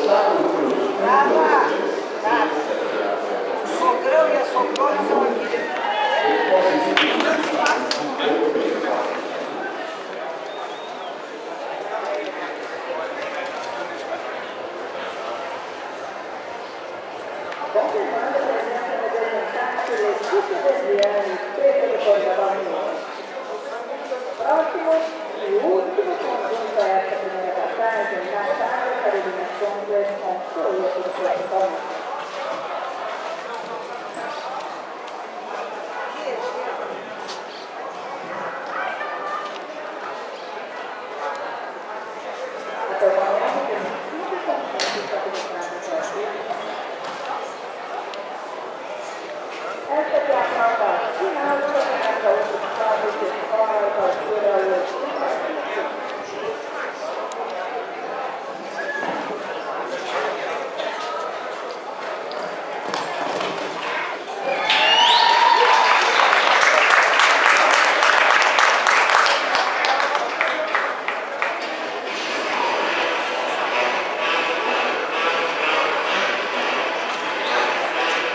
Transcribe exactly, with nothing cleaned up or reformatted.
Nada, nada. O sogrão e a sogrona são aqui. Confirmando a presença representante do Letícia Desviani, preta do Cordoba. Próximo e último conjunto a esta primeira passagem, na sala para eliminação do Toyota do Cordoba.